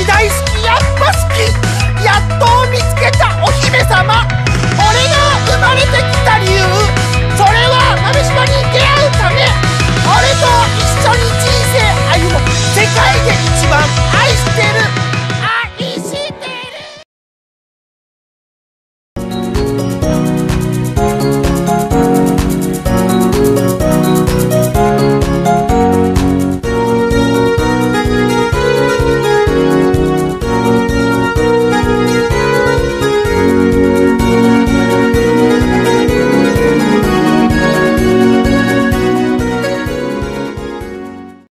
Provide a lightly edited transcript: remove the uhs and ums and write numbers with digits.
大好き、やっぱ好き、やっと見つけたお姫様。